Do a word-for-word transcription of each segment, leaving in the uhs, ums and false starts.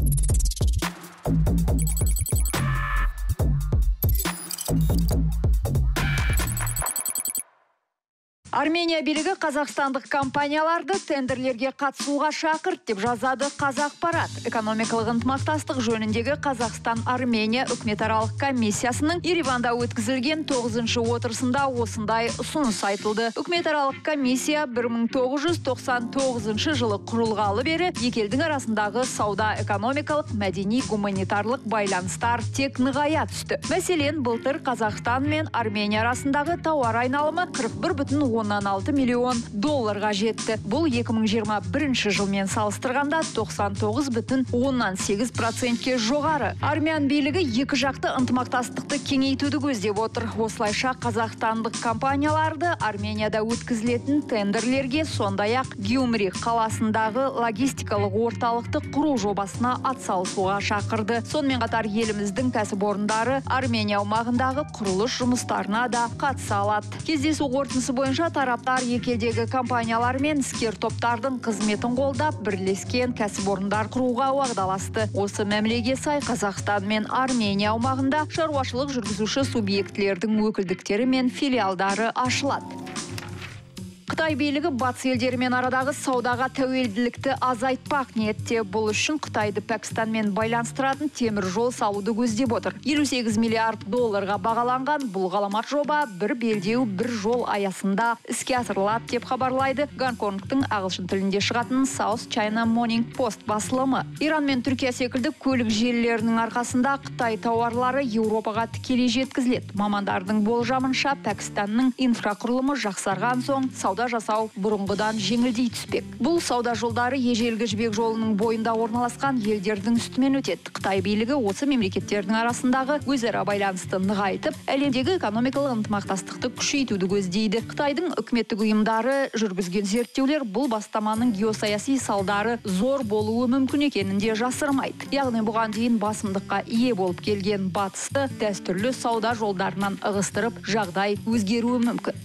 Армения билігі қазақстандық компанияларды тендерлерге қатысуға шақырт деп жазады Қазақпарат. Экономикалық ынтымақтастық жөніндегі Қазақстан-Армения үкіметаралық комиссиясының Ереванда өткізілген тоғызыншы отырысында осындай ұсыныс айтылды. Үкіметаралық комиссия бір мың тоғыз жүз тоқсан тоғызыншы жылы құрылғалы бері екі елдің арасындағы сауда, экономикалық, мәдени, гуманитарлық байланыстар тек нығая түсті. Мәселен, былтыр Қазақстан мен Армения арасындағы тауар айналымы қырық бір бүтін оннан алты миллион долларға жетті. Бұл екі мың жиырма бірінші жылмен салыстырғанда тоқсан тоғыз бүтін оннан сегіз процентке жоғары. Армян билігі екі жақты ынтымақтастықты кеңейтуді көздеп отыр. Осылайша қазақстандық компанияларды Арменияда өткізілетін тендерлерге, сондай-ақ Гюмри қаласындағы логистикалық орталықты құру жобасына атсалысуға шақырды. Сонымен қатар еліміздің кәсіпорындары Армения аумағындағы құрылыс жұмыстарына да қатыса алады. Кездесу қорытындысы бойынша тараптар екі елдегі компаниялар мен іскер топтардың қызметін қолдап, бірлескен кәсіпорындар құруға уағдаласты. Осы мәмілеге сай Қазақстан мен Армения аумағында шаруашылық жүргізуші субъектілердің өкілдіктері мен филиалдары ашылады. Қытай билігі батыс елдерімен арадағы саудаға тәуелділікті азайтпақ ниетте. Бұл үшін Қытайды Пәкістанмен байланыстыратын темір жол салуды көздеп отыр. елу сегіз миллиард долларға бағаланған бұл ғаламат жоба бір белдеу бір жол аясында іске асырылады деп хабарлайды Гонконгтың ағылшын тілінде шығатын South China Morning Post басылымы. Иран мен Түркия секілді көлік желілерінің арқасында Қытай тауарлары Еуропаға тікелей жеткізіледі. Мамандардың болжамынша Пәкістанның инфрақұрылымы жақсарған соң сауда жасау бұрынғыдан жеңілдей түспек. Бұл сауда жолдары ежелгі жібек жолының бойында орналасқан елдердің үстімен өтеді. Қытай билігі осы мемлекеттердің арасындағы өзара байланысты нығайтып, әлемдегі экономикалық ынтымақтастықты күшейтуді көздейді. Қытайдың үкіметтік ұйымдары жүргізген зерттеулер бұл бастаманың геосаяси салдары зор болуы мүмкін екенінде жасырмайды. Яғни бұған дейін басымдыққа ие болып келген батысты дәстүрлі сауда жолдарынан ығыстырып, жағдай өзгеруі мүмкін.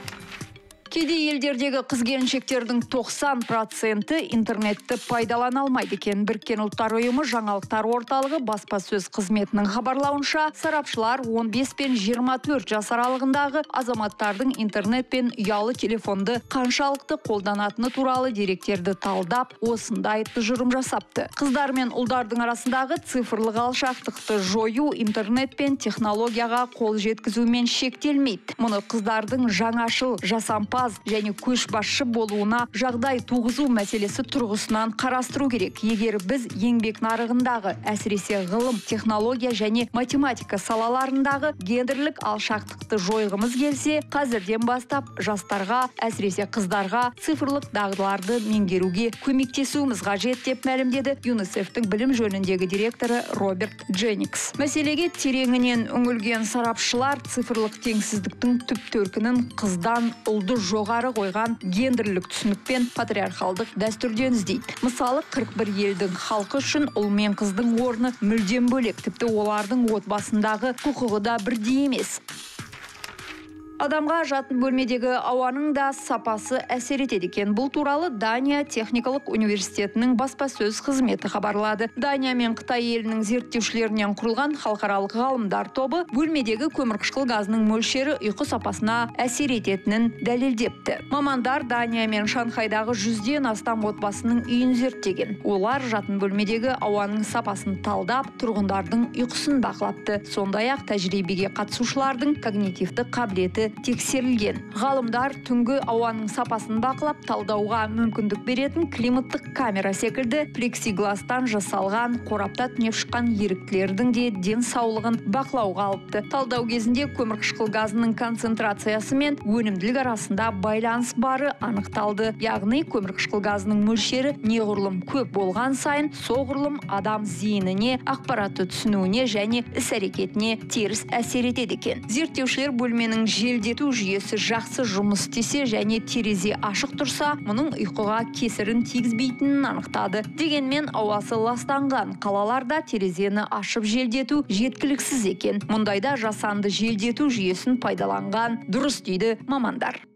Кейде елдердегі қыз-келіншектердің тоқсан проценті интернетті пайдалана алмайды екен. Біріккен ұлттар ұйымы жаңалықтар орталығы баспасөз қызметінің хабарлауынша, сарапшылар он бес пен жиырма төрт жас аралығындағы азаматтардың интернет пен ұялы телефонды қаншалықты қолданатыны туралы деректерді талдап, осындай тұжырым жасапты. Қыздар мен ұлдардың арасындағы цифрлық алшақтықты жою интернет пен технологияға қол жеткізумен шектелмейді. Мұны қыздардың жаңашыл, жасампаз және көшбасшы болуына жағдай туғызу мәселесі тұрғысынан қарастыру керек. Егер біз еңбек нарығындағы, әсіресе ғылым, технология және математика салаларындағы гендерлік алшақтықты жойғымыз келсе, қазірден бастап жастарға, әсіресе қыздарға цифрлық дағдыларды меңгеруге көмектесуіміз қажет деп мәлімдеді ЮНИСЕФ-тің білім жөніндегі директоры Роберт Дженникс. Мәселеге тереңінен үңілген сарапшылар цифрлық теңсіздіктің түп төркінін қыздан ұлды жоғары қойған гендерлік түсінікпен патриархалдық дәстүрден іздейді. Мысалы, қырық бір елдің халқы үшін ұл мен қыздың орны мүлдем бөлек, тіпті олардың отбасындағы құқығы да бірдей емес. Адамға жатын бөлмедегі ауаның да сапасы әсер етеді екен. Бұл туралы Дания техникалық университетінің баспасөз қызметі хабарлады. Дания мен Қытай елінің зерттеушілерінен құрылған халықаралық ғалымдар тобы бөлмедегі көмірқышқыл газының мөлшері ұйқы сапасына әсер ететінін дәлелдепті. Мамандар Дания мен Шанхайдағы жүзден астам отбасының үйін зерттеген. Олар жатын бөлмедегі ауаның сапасын талдап, тұрғындардың ұйқысын бақылапты. Сондай-ақ тәжірибеге қатысушылардың когнитивті қабілеті тексерілген. Ғалымдар түнгі ауаның сапасын бақылап, талдауға мүмкіндік беретін климаттық камера секілді плексигластан жасалған қорапта түнеп шыққан еріктілердің де денсаулығын бақылауға алыпты. Талдау кезінде көмірқышқыл газының концентрациясы мен өнімділік арасында байланыс бары анықталды. Яғни көмірқышқыл газының мөлшері неғұрлым көп болған сайын, соғұрлым адам зейініне, ақпаратты түсінуіне және іс-әрекетіне теріс әсер етеді екен. Зерттеушілер бөлменің желдету жүйесі жақсы жұмыс істесе және терезе ашық тұрса, мұның ұйқыға кесірін тигізбейтінін анықтады. Дегенмен ауасы ластанған қалаларда терезені ашып желдету жеткіліксіз екен. Мұндайда жасанды желдету жүйесін пайдаланған дұрыс дейді мамандар.